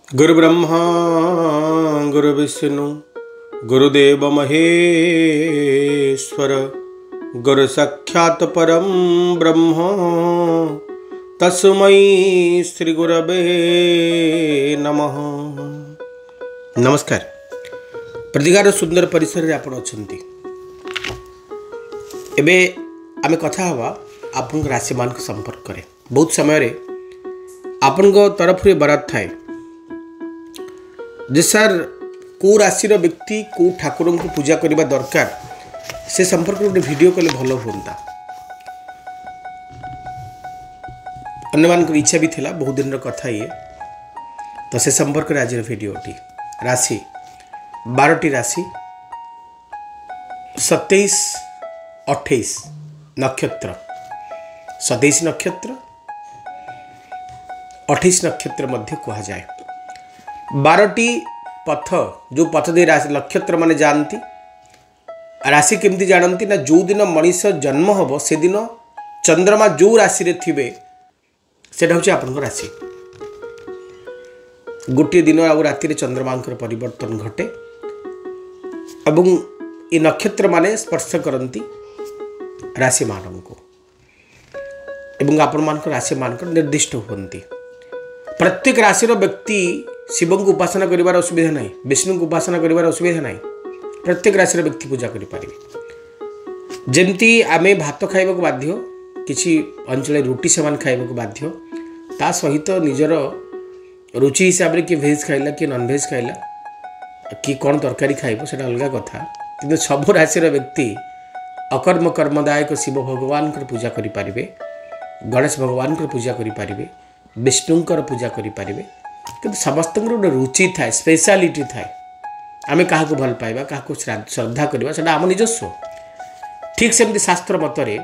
गुरु ब्रह्मा गुरु विष्णु गुरुदेव महेश्वर गुरु साक्षात् परम ब्रह्म तस्मै श्री गुरवे नमः। नमस्कार। प्रतिगार सुंदर परिसर रे आपण अछंती। एबे आमे कथा हवा आपन राशि मान के संपर्क करे। बहुत समय रे आपन को तरफ रे बरात थाए जे सर को राशि व्यक्ति को ठाकुर को पूजा करने दरकार से संपर्क गोटे वीडियो कले भल होता। अन्य मान इच्छा भी थिला बहुत दिन कथा ये तो से संपर्क आज वीडियोटी राशि 12टी राशि 27 28 नक्षत्र 27 नक्षत्र 28 नक्षत्र मध्य कहा जाए। 12टी पथ जो पथ दे राशि नक्षत्र माने जानती राशि केमती जानती ना जो दिन मनीष जन्म हम से दिन चंद्रमा जो राशि रे थिबे सेटा होची आपन राशि। गोटे दिन आ राति रे चंद्रमा परिवर्तन घटे एवं ये नक्षत्र माने स्पर्श करती राशि मान को एवं आपण मान राशि मान निर्दिष्ट होती। प्रत्येक राशि व्यक्ति शिव को उपासना करिवार असुविधा नहीं, विष्णु को उपासना करिवार असुविधा नहीं। प्रत्येक राशि व्यक्ति पूजा करें। जमती आमे भात खाइबा को बाध्य किसी अंचल रुटी सेमान खाइबा को बाध्य ता सहित निजर रुचि हिसाब रे कि भेज खाइला कि नॉन भेज खाइला कि कौन तरकारी खाइबो सेटा अलग कथा। किंतु सब राशि व्यक्ति अकर्म कर्मदायक शिव भगवान पूजा करि पारिबे, गणेश भगवान पूजा करि पारिबे, विष्णुंकर पूजा करि पारिबे। किंतु समस्त गोटे रुचि थाए, स्पेशलिटी थाए। आमे क्या भल पाइबा क्या श्रद्धा करवा सेटा आम निजस्व। ठीक सेमती शास्त्र मतरे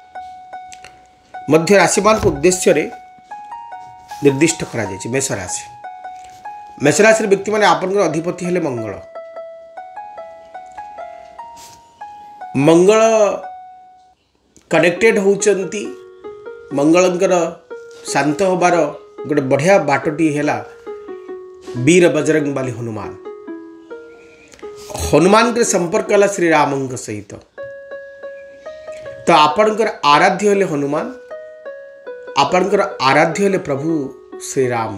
मध्य राशिमान उद्देश्य निर्दिष्ट करा जायछि। मेष राशि व्यक्ति माने आपन अधिपति हेले मंगल। मंगल कनेक्टेड होचंती मंगलंकर शांत होबार गोटे बढ़िया बाटटी है वीर बजरंग बाली हनुमान। हनुमान के संपर्क है श्री राम सहित तो आपणकर आराध्य हेले हनुमान, आपणकर आराध्य हेले प्रभु श्री राम।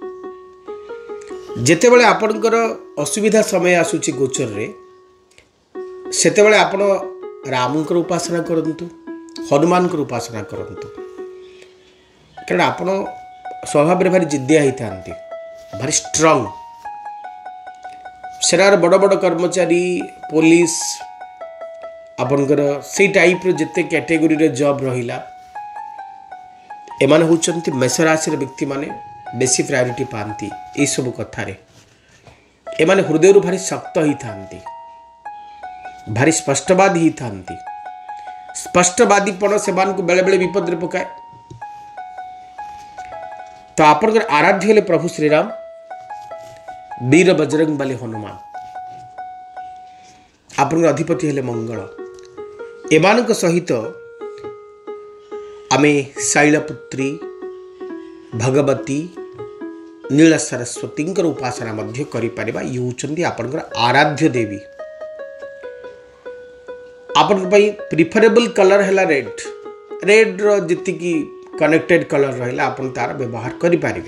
जेते बळे आपणकर असुविधा समय आसुची गोचर रे सेते बळे आपण रामकर उपासना करंतु, हनुमानकर उपासना करंतु। कारण आपण स्वभाव भारी जिद्दिया होता भारी स्ट्रंग। सेनार बड़ बड़ कर्मचारी पुलिस आपनकर से टाइप जिते कैटेगोरी रे जॉब रहिला एमान होचंती मेष राशि व्यक्ति माने बेसी प्रायोरिटी पाती। ये सब कथा रे एमाने हृदय भारी शक्त ही थांती, भारी स्पष्टवादी ही थांती। स्पष्टवादीपण सेमान को बेले बेले विपद रे पकाए। तो आपनकर आराध्य हेले प्रभु श्रीराम, वीर बजरंग बाली हनुमान। आपनकर अधिपति हेले मंगल। एमानक सहित आमे शैलपुत्री भगवती नील सरस्वती उपासना मध्य करि परिबा। ये होचंती आपनकर आराध्य देवी। आपन पई प्रिफरेबल कलर हैला रेड। रेड रो जति की कनेक्टेड कलर रहा आप तार व्यवहार करें।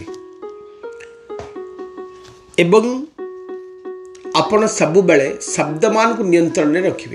एवं आपण सबु बेले शब्द मान को नियंत्रण में रखिए।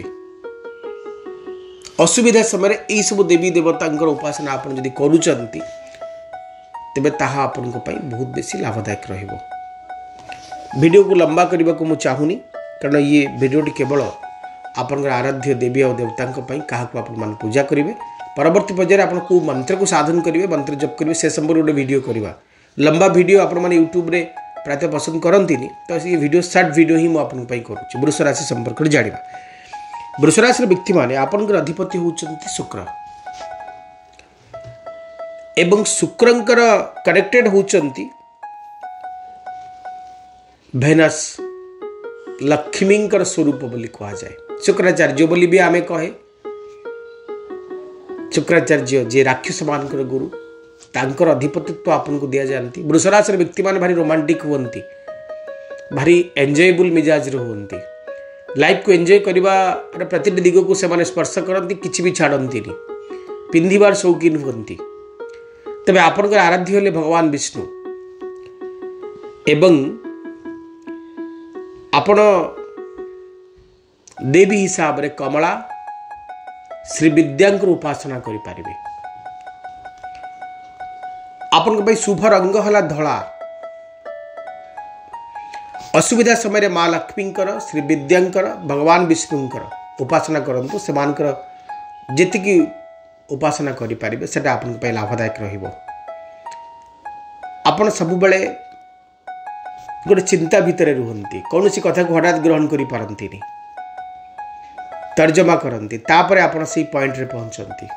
असुविधा समय यही सब देवी देवता उपासना आप जदि करुचंती तेबे ताहा आपन को पाई बहुत बेसी लाभदायक रहिबो। वीडियो को लंबा करने को मुझे चाहूनी कारण ये वीडियोटी केवल आपन आराध्य देवी और देवता क्या आप पूजा करेंगे। परवर्ती पर्यायर आप मंत्र को साधन करेंगे, मंत्र जप करेंगे से संपर्क गोटे वीडियो करवा। लंबा वीडियो आप यूट्यूब रे प्रायः पसंद करती तो ये वीडियो शॉर्ट वीडियो ही मुझे करुँच। वृष राशि संपर्क जाना। वृष राशि व्यक्ति माने आपनकर अधिपति होचंती शुक्र एवं शुक्रंकर कनेक्टेड होचंती भेनस लक्ष्मींकर स्वरूप बोली कहा जाए। शुक्राचार्य बोली भी आमे कहे। शुक्राचार्य जे राक्षस मानकर गुरु तांकर अधिपतित्व आपन को दिया जानती। वृष राशि व्यक्ति मान भारी रोमांटिक होती, भारी एंजॉयबल मिजाज होती, लाइफ को एंजॉय करवा प्रति दिग को से स्पर्श करती, किसी भी छाड़ती, पिंधार शौकीन होती। तबे आपनकर आराध्य होले भगवान विष्णु एवं आपण देवी हिसाब रे कमला श्री विद्यांकर उपासना करि पारिबे। आपन भाई शुभ रंग हला धला। असुविधा समय रे माँ लक्ष्मींकर श्री विद्यांकर भगवान विष्णुंकर उपासना करंतु, सेमानकर जेतिकी उपासना करि पारिबे सेटा आपन पे लाभदायक रहिबो। आपण सब बेले गोटे चिंता भितर रुहंती, कौन सी कथा को हठात ग्रहण करि पारंती, तर्जमा करती, तापर आपण से पॉइंट रे पहुंचती।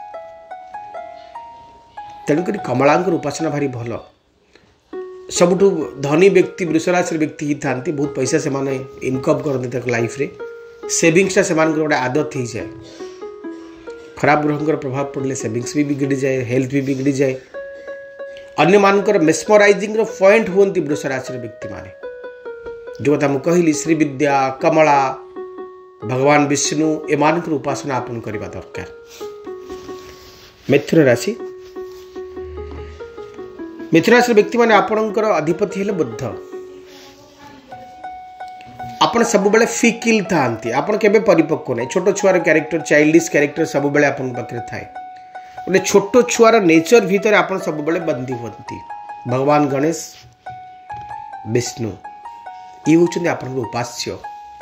तेणुक कमलांकर उपासना भारी भल। सबुठु धनी व्यक्ति वृष राशि व्यक्ति ही था, बहुत पैसा से माने इनकम करते लाइफ रे, सेविंग्सटा से गोटे आदत हो जाए। खराब ग्रहंकर प्रभाव पड़े सेविंग्स भी बिगड़ी जाए, हेल्थ भी बिगड़ी जाए। अन्य मानकर मेस्मराइजिंग रो पॉइंट होती वृष राशि व्यक्ति माने, जो कथा मुझे कहली श्री विद्या कमला भगवान विष्णु एमान उपासना आपन करने दरकार। मिथुन राशि व्यक्ति माने आपणकर अधिपति हेले बुध। आपण सब बेले फिकिल थांती, आपण केबे परिपक्व नहीं। छोट छुआर कैरेक्टर, चाइल्डिश कैरेक्टर सब बेले आपन पाखरे थाए। गोटे छोट छुआर नेचर भीतर आपन सब बेले बंदी होती। भगवान गणेश विष्णु ये होचंदी आपन उपास्य।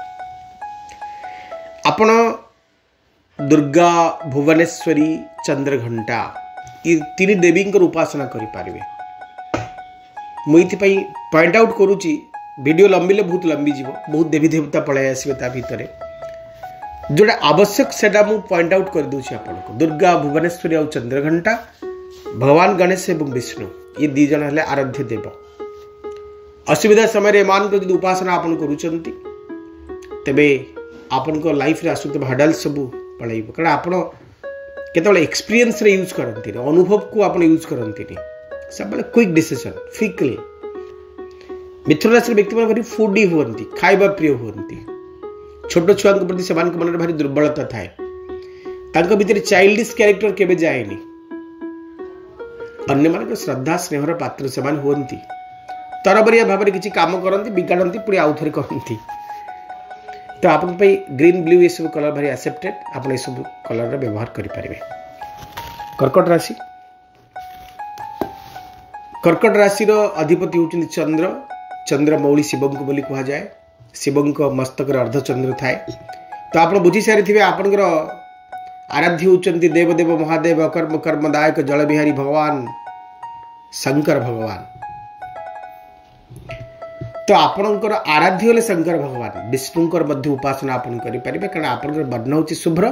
आपण दुर्गा भुवनेश्वरी चंद्रघंटा ये तीन देवी उपासना करि पारिबे। मुझे पॉइंट आउट करुच्ची, वीडियो लंबिले बहुत लंबी जीव, बहुत देवी देवता पलि आसवे ता भितर जोटा आवश्यक सेटा मु पॉइंट आउट कर दूची आपको। दुर्गा भुवनेश्वरी और चंद्रघंटा भगवान गणेश एवं विष्णु ये दी जन हेले आराध्य देव। असुविधा समय एमान को उपासना आपन करूचंती, तेबे आपन को लाइफ रे आसुत हडल सब पळाइबो। कारण आपन केतबेले एक्सपीरियंस रे यूज करंती, अनुभव को आपन यूज करंती, सब बेले क्विक डिसीजन फिकल। मिथुन राशि व्यक्ति मन भारी फूडी होती, खाइबा प्रिय होती। छोट छुआ प्रति से मन भारी दुर्बलता थाए, तांको भीतर चाइल्डिश कैरेक्टर केबे जाएनी। अन्य मान श्रद्धा स्नेहर पात्र से होती, तरबरिया भाव में किसी काम करती, बिगाड़ती, पुणी आउ थे करती। तो आप ग्रीन ब्लू ये सब कलर भारी एक्सेप्टेड, आप सब कलर व्यवहार करें। कर्कट राशि कर्कट राशि अधिपति होती चंद्र। चंद्रमौली शिव को बोली कहा जाए। शिव मस्तक अर्धचंद्र थाए। तो आप बुझी सारी थे आपंकर आराध्य होती देवदेव महादेव कर्म कर्मदायक जल बिहारी भगवान शंकर भगवान। तो आपणकर आराध्य होले शंकर भगवान। विष्णुकर मध्य उपासना आपन करि परिबे, कारण आपनकर वर्ण होची शुभ्र।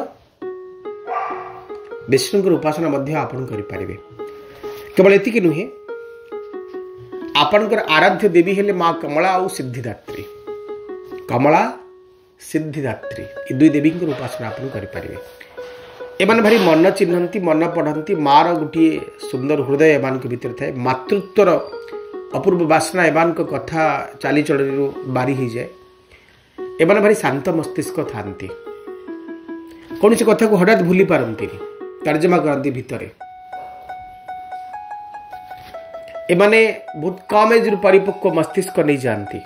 विष्णुकर उपासना मध्य आपन करि परिबे। केवल एतिकी नुहे, आपनकर आराध्य देवी हेले मां कमला और सिद्धिदात्री। कमला सिद्धिदात्री ये दुई देवी उपासना आपन करि परिबे। एमान भारी मन चिन्हती, मन पढ़ती। मार गोटे सुंदर हृदय एमान के भीतर थाए। मातृत्वर अपूर्व बासना एमान को कथा चालीचलनी बारी हो जाए। एमान भारी शांत मस्तिष्क थांती, कौन सी कथा को हठात भूली पारती, तर्जमा करती भितर। एमाने बहुत कम एज परिपक्व मस्तिष्क नहीं जानती।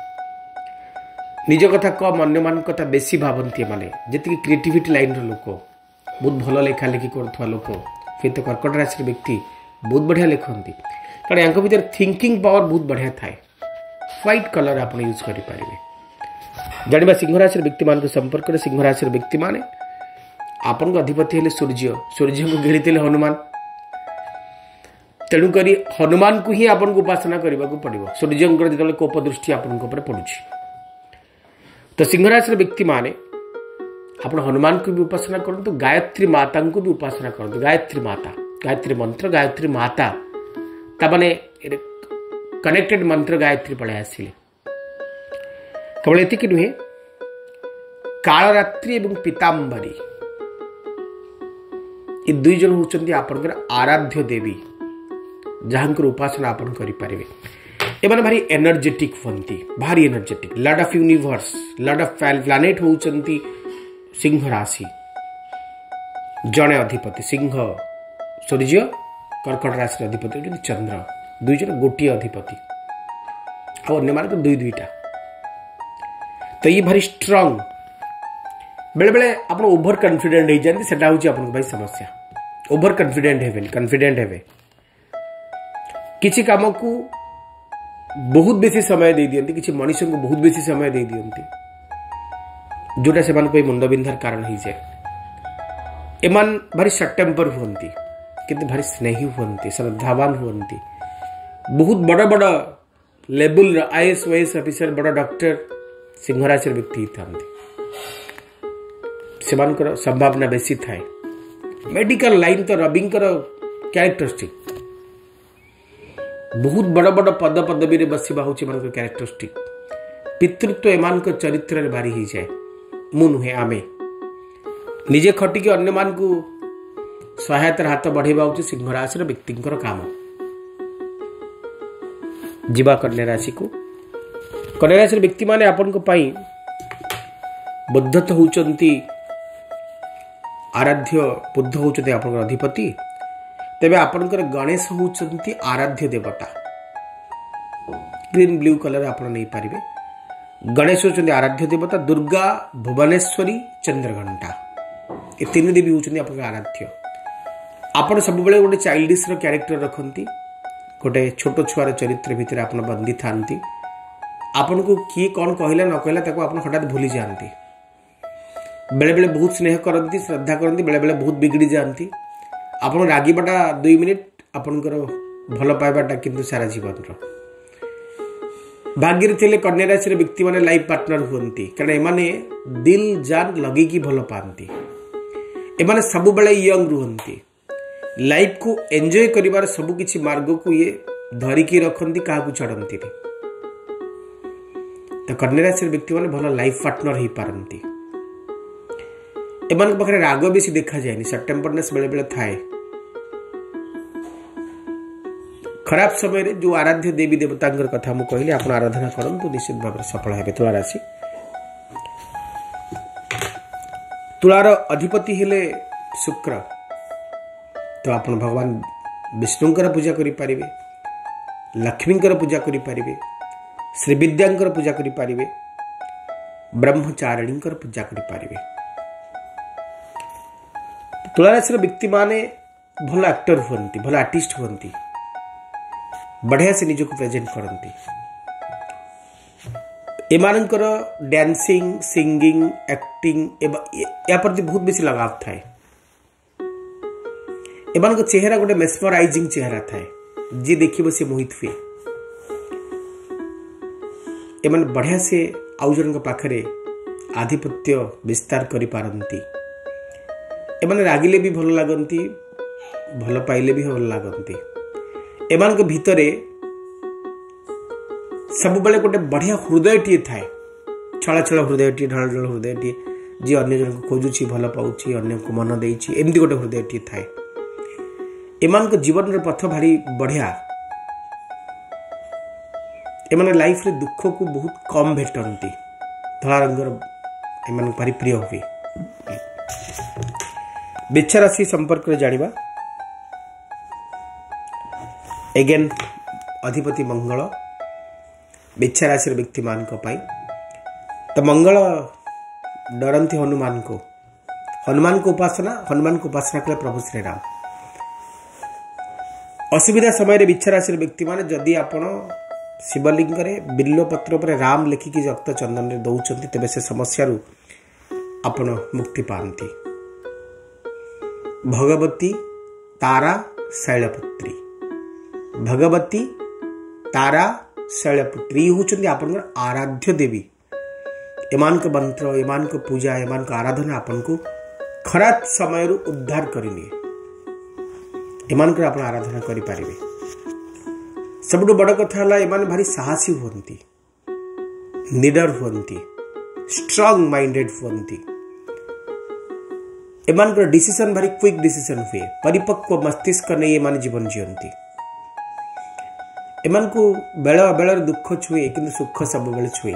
निज कथा कम, अन्य मान कथा बेसी भावती। एमाने जी क्रिएटिविटी लाइन लोक, बहुत भल लेखा लेखी करुवा लोक, फिर तो कर्कट राशि व्यक्ति बहुत बढ़िया लिखती। कारण यहाँ भीतर थिंकिंग पावर बहुत बढ़िया थाए। व्हाइट कलर आप यूज करें। जाना सिंह राशि व्यक्ति मान संपर्क में सिंह राशि व्यक्ति माने आपन अधिपति हेले सूर्य। सूर्य को घेरी हनुमान। तेणुक हनुमान को ही आपन को उपासना करने को पड़ो। सूर्य जो कोप दृष्टि आपन पड़ू, तो सिंह राशि व्यक्ति माने आप हनुमान को भी उपासना करूँ, गायत्री माता को भी उपासना करूँ। गायत्री माता, गायत्री मंत्र, गायत्री माता तमाने कनेक्टेड मंत्र गायत्री पढ़े आसिले। केवल एतिक नुहे, कालरात्रि एवं पीताम्बरी ये दुई जन होचंदी आपनकर आराध्य देवी। जहाँकर उपासना आपण करें एमाने भारी एनर्जेटिक हंती भारी energetic lord of universe lord of planet होउचंती सिंह राशि जड़े अधिपति सिंह सूर्य कर्कट राशि अधिपति होती चंद्र दुई जन गोटे अधिपति अन्य मान तो दुई दुईटा तो ये भारी स्ट्रांग बेले बेले आप ओभर कॉन्फिडेंट हो जाती सेटा हूँ आपन समस्या ओभर कॉन्फिडेंट हेबेनी कॉन्फिडेंट हेबे किसी काम को बहुत बेसी समय दे दियंती किसी मनुष्य को बहुत बेसी समय दे दियंती जोटा से मुंड बिंधार कारण हो जाए एमान भारी शॉर्ट टेम्पर हुंती किंतु भारी स्नेही हुंती श्रद्धावान हुंती बहुत बड़ बड़ लेवल आईएएस ओएएस ऑफिसर बड़ डॉक्टर सिंह राशि व्यक्ति था संभावना बेसी थाए मेडिकल लाइन तो रविंकर कैरेक्टरिस्टिक बहुत बड़ बड़ पद पदवी बसवा हूँ कैरेक्टरिस्टिक पितृत्व एमान चरित्र भारी हो जाए मु नुहे आमे निजे खटिकी अन्य मान को सहायतार हाथ बढ़ेवा हूँ सिंह राशि व्यक्ति काम जीवा कन्या राशि को कन्या राशि व्यक्ति माने आपन को पाई बुद्ध तो होचंती आराध्य बुद्ध होचंती आपन अधिपति तेबे आपनकर गणेश होचंती आराध्य देवता ग्रीन ब्लू कलर आपन नहीं पारिबे गणेश होचंती आराध्य देवता दुर्गा भुवनेश्वरी चंद्रघंटा ये तीन देवी होचंती आपन आराध्य आपन सब बेले गोटे चाइल्डिश रो कैरेक्टर रखंती गोटे छोट छुआर चरित्र भितर आपन बंदी थांती आपन को किए कौन कहला न कहला ताको आपन हठात भूली जाती बेले बेले बहुत स्नेह करती श्रद्धा करती बेले बेले बहुत बिगड़ी जाती आपन रागिबाटा 2 मिनिट आपनकर भल पाइबाटा किंतु सारा जीवन भाग्य थे कन्या राशि व्यक्ति माने लाइफ पार्टनर हुंती कारण एमाने दिल जान लगे भल पाती एमाने सब बेले यंग रुहंती लाइफ को एंजॉय करिवार सब किछि मार्ग को ये धरिकी रखंती काहाकू छाड़ती तो कन्या राशि व्यक्ति माने भल लाइफ पार्टनर हो पारती एमान पाखे राग बेसी देखा जाए सेप्टेम्बरनेस बेले बेले थाए खराब समय रे जो आराध्य देवी देवता कथा मु कहली आपण आराधना करंतु निश्चित भाव सफल हेबे तुला राशि तुलार अधिपति हेले शुक्र तो आपण भगवान विष्णुंकर पूजा करि पारिबे लक्ष्मींकर पूजा करि पारिबे श्री विद्यांकर पूजा करि पारिबे ब्रह्मचारिणींकर पूजा करि पारिबे तुला राशि व्यक्ति माने भल एक्टर हुंती भल आर्टिस्ट हुंती बढ़िया से निजक प्रेजेंट करती एमानकर डांसिंग सिंगिंग एक्टिंग या प्रति बहुत बेसी लगाव थाए एमान चेहरा गोटे मेस्मराइजिंग चेहरा थाए जी देखिबो से मोहित हुए एमान बढ़िया से आउ जन पाखरे आधिपत्य विस्तार करि पारंती एमाने रागिले भी भल लागंती भल पाइले भी भल लागंती एमान के भितरे सब बेले गोटे बढ़िया हृदय टी थाए छल छल हृदय टी ढल ढल हृदय टी जी अन्य जन को खोजुची भल पाउची अन्य को मन देइची एमती गोटे हृदय टी थाए एमान के जीवन रे पथ भारी बढ़िया एमान लाइफ रे दुख को बहुत कम भेटंती धला रंगर एमान भारी प्रिय हुए बिच्छा राशि संपर्क रे जानिबा एगेन अधिपति मंगल बिच्छा राशि व्यक्ति मान तो मंगल डरंती हनुमान को उपासना कले प्रभु श्री राम असुविधा समय बिच्छा राशि व्यक्ति माने जदि आपण शिवलिंग बिल्व पत्र पर राम लिखिकी रक्त चंदन रे दौचंती तेबे से समस्या रु आपण मुक्ति पाती भगवती तारा शैलपुत्री भगवती तारा शैलपुत्री होचंदी आपनकर आराध्य देवी एमान के मंत्र एमान के पूजा एमान के आराधना आपन को खराब समय रु उद्धार करिनिए एमान कर आपण आराधना करि पारिबे सबटु बड़ कथा हला एमान भारी साहसी होंती निडर होंती स्ट्रांग माइंडेड होंती एमान कर डिसीजन भारी क्विक डिसीजन हुए परिपक्व मस्तिष्क नहीं एमान जीवन जीवंती एमान को बेल अबेल दुख छुए कि सुख सब बेले छुए।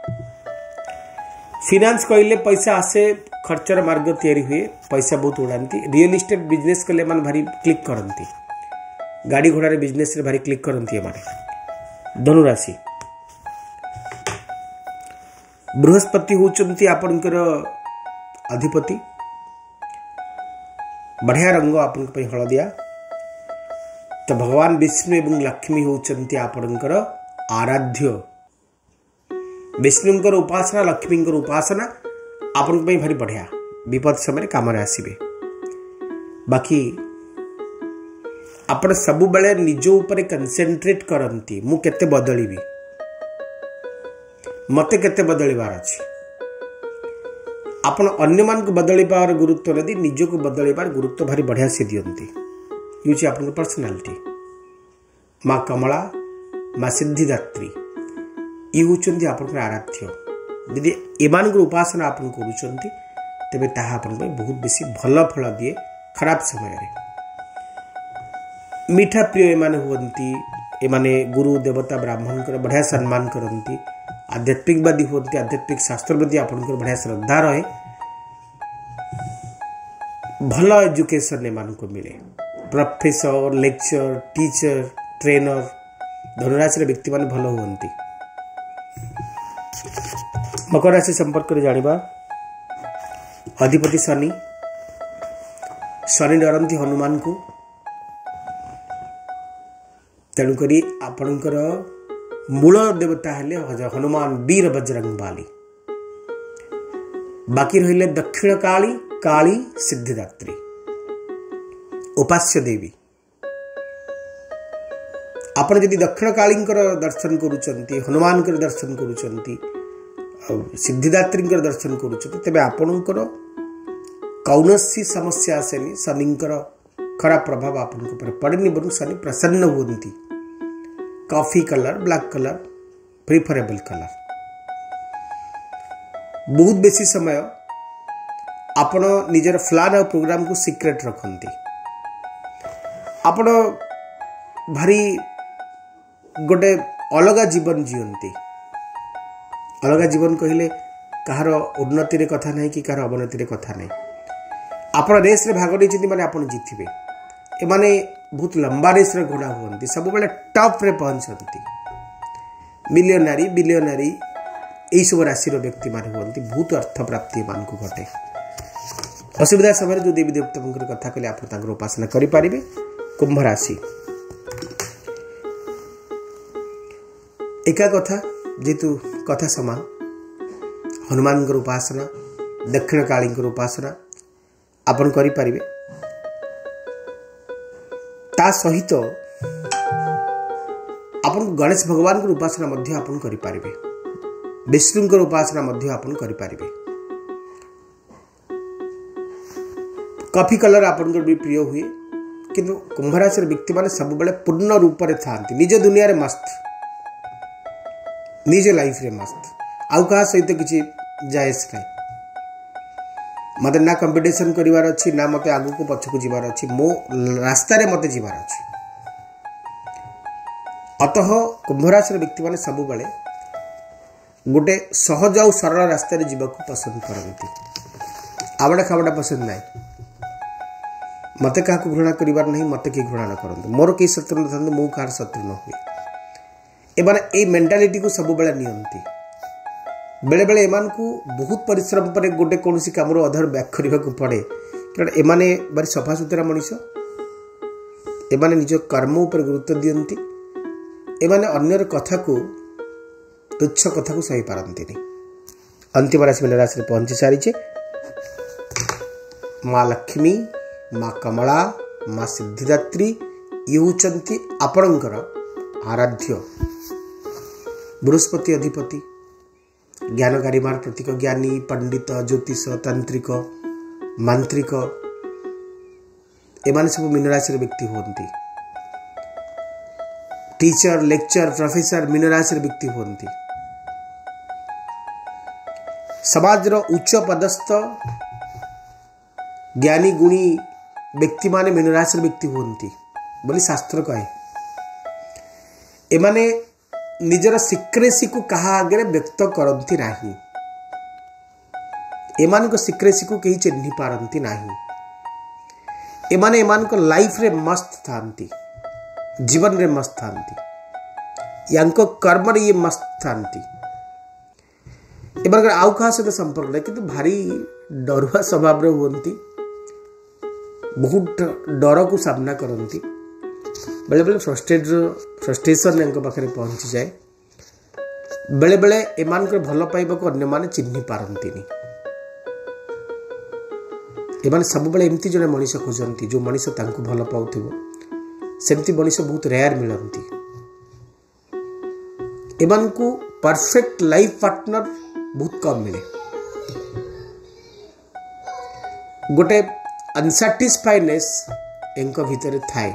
फिनान्स कहले पैसा आसे खर्चर मार्ग तैयारी हुए, पैसा बहुत उड़ाती। रियल इस्टेट बिजनेस कले मन भारी क्लिक करती, गाड़ी घोड़ा बिजनेस रे भारी क्लिक करती। धनुराशि बृहस्पति होचंती आपनकर अधिपति। बढ़िया रंग आपन पे हलदिया। तो भगवान विष्णु एवं लक्ष्मी होचंती आपनकर आराध्य। विष्णुंकर उपासना लक्ष्मींकर उपासना आपन पे भारी बढ़िया, विपद समय काम आसबे। बाकी आपण सबु बेले निज ऊपर कंसेंट्रेट करंती, मु केते बदलिबी, मते केते बदलिबार अछि। आपण अन्य मान को बदलिबार गुरुत्व नदी निज को बदलिबार गुरुत्व भारी बढ़िया से दियंती। यूची आपन पर्सनालिटी। माँ कमला, माँ सिद्धिदात्री ये होचंती आपन आराध्य। यदि एमान उपासना आपन करूचंती तेबे ताहा आपन बहुत बेसी भल फल दिए खराब समय रे। मीठा प्रिय एमाने हुवंती, एमाने गुरु देवता ब्राह्मण कर बढ़िया सम्मान करंती। आध्यात्मिकवादी होती, आध्यात्मिक शास्त्र प्रति आपनकर बढ़िया श्रद्धा रहे। भल एजुकेशन एमान को मिले, प्रोफेसर, लेक्चर, टीचर, ट्रेनर धनुराशि व्यक्ति मान भल हुवंती। मकर राशि संपर्क में जानिबा। अधिपति शनि, शनि डरंती हनुमान को, तेणुकरी आपणकर मूल देवता हेले हनुमान वीर बजरंग बाली। बाकी रहिले दक्षिण काली, काली सिद्धिदात्री, उपास्य देवी। आपण यदि दक्षिण कालींकर दर्शन करूचंती, हनुमानकर दर्शन करूचंती, सिद्धिदात्री दर्शन करूचंती, तेबे आपणकर कौनसी समस्या आसेनी। शनिंकर खराब प्रभाव आपन ऊपर पड़ेनी, बरु शनि प्रसन्न हुवंती। Coffee colour, black colour preferable colour. बहुत बेसी समय आपण निजर प्लान और प्रोग्राम को सीक्रेट रखती। आपण भारी गोटे अलग जीवन जीवंती। अलग जीवन कहले कहार उन्नति रे कथा नहीं कि कहार अवनति रे कथा नहीं। आपण रेस रे भाग नहीं माने आपण जीतिबे। एमाने बहुत लंबा रेस रे घोड़ा हुवंती, सब बेले टॉप रे पहुंचती। मिलियनरी बिलियनरी यही सब राशि व्यक्ति मान हुवंती। बहुत अर्थ प्राप्ति मान को घटे। असुविधा समय जो देवी देवता कथा कहले आप उपासना करि पारिबे। कुंभ राशि एका कथा जेतु कथा समान। हनुमान उपासना, दक्षिण काली उपासना आपन करि पारिबे। ता सहित आपन गणेश भगवान को उपासना मध्य आपन करि पारिबे। विष्णु को उपासना मध्य आपन करि पारिबे। कॉफी कलर आपन को भी प्रिय हुए, किंतु कुंभ राशि व्यक्ति माने सब बेले पूर्ण रूप रे थांती। निज दुनिया रे मस्त, निज लाइफ रे मस्त, आउ कहा सहित किछि जायज नहीं। मत ना कंपटीशन करिवार अछि, ना मते आगु को पछ को जीवार अछि। मो रास्ता रे मते जीवार अछि। अतः कुंभ राशि व्यक्ति माने सब बेले गोटे सहज और सरल रास्ता रे जीवा को पसंद करती। आवड़ा खावड़ा पसंद नहीं। मते क्या घृणा करिवार नहीं, मते कि घृणा न करंतु। मोर के शत्रु न थांतु, मो कार शत्रु न हुए। एबार ए मेंटालिटी को सब बेले नियंती। बेले बेले एमान को बहुत परिश्रम पर गोटे कौन सी काम अधर बैक करने को पड़े, कारण एमाने भारी सफा सुतरा मनीष। एमाने निज कर्म उपर गुरुत्व दियंती। एमाने अन्यर कथा को, तुच्छ कथा को सही पारंती नहीं। अंतिम राशि मीन राशि पहुंची सारी। माँ लक्ष्मी, माँ कमला, माँ सिद्धिदात्री ये होचंती आपणकर आराध्य। बृहस्पति अधिपति, ज्ञानकारी मार प्रतीक, ज्ञानी, पंडित, ज्योतिष, तांत्रिक, मांत्रिक एमाने सब मीन राशि व्यक्ति होती। टीचर, लेक्चर, प्रोफेसर मीन राशि व्यक्ति होती। समाज उच्च पदस्थ ज्ञानी गुणी व्यक्ति माने मीन राशि व्यक्ति होती बोली शास्त्र कहे। एमाने निजर सिक्रेसी को कहा आगे व्यक्त करती नहीं, एमान को सिक्रेसी को कहीं चिन्ह पारती नहीं। एमाने एमान को लाइफ रे मस्त थांती, जीवन रे मस्त थांती, यांको कर्म रे ये मस्त थांती। एमान आउ कहा सहित संपर्क नहीं, किंतु भारी डरुआ स्वभाव रे हुंती, बहुत डर को सामना करती, बेले बेले फ्रस्ट्रेशन यांको पाखरे पहुंची जाए, बेले बेले एमान को भल पाइबा को अन्य माने चिन्ह पारती नहीं। एमान सब बेले एमती जने मनीष खोजती जो मनीष तांको भल पाउथिबो, सेमती मनीष बहुत रेयर मिलती। एमान को परफेक्ट लाइफ पार्टनर बहुत कम मिले। गोटे अनसैटिस्फाइडनेस एंको भीतर थाए।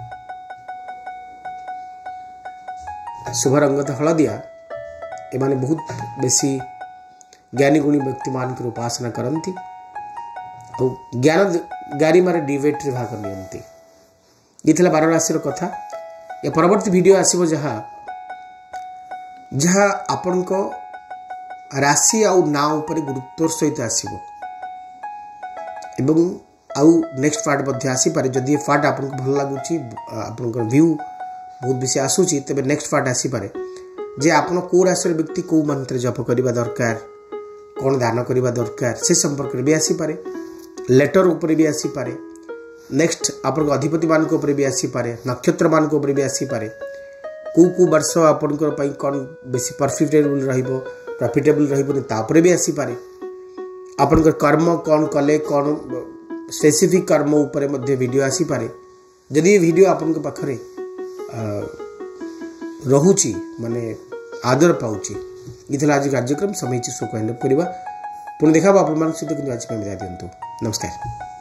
शुभ रंग तो हलदिया, एमाने बहुत बेसी ज्ञानी गुणी व्यक्ति मान की उपासना करती और ज्ञान गारिमार डिबेट रे भाग नियंती। ये थिला 12 राशि कथा। या परवर्ती वीडियो आसीबो जहाँ जहाँ आपण को राशि आउ ना ऊपर गुरुत्वर सहित आसीबो एवं आउ नेक्स्ट पार्ट मध्ये आसी पारे। जदि ये पार्ट आपन को भल लागुची, आपन को व्यू बहुत बेसी आसुची, तबे नेक्स्ट पार्ट आसी पारे जे आपन को राशि व्यक्ति को मंत्र जप करबा दरकार, कौन दान करबा दरकार, से संपर्क भी आसी पारे। लेटर ऊपर भी आसी पारे। नेक्स्ट आपन अधिपति मान को ऊपर भी आसी पारे, नक्षत्र मान को ऊपर भी आसी पारे। को वर्ष आपन को पई कौन बेसी प्रॉफिटेबल रहइबो, प्रॉफिटेबल रहइबो ता ऊपर भी आसी पारे। आपन कर्म कौन कले, कौन स्पेसिफिक कर्म ऊपर मध्य वीडियो आसी पारे। जदि ये वीडियो आपन को पाखरे रहुची माने आदर पाउची, इथला आज कार्यक्रम समय शो को एंड अप करबा। पुणी देखा आपण मान सहित आज विदा दियंतु। नमस्कार।